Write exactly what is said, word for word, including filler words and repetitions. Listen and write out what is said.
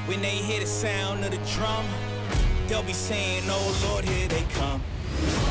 When they hear the sound of the drum, they'll be saying, oh Lord, here they come.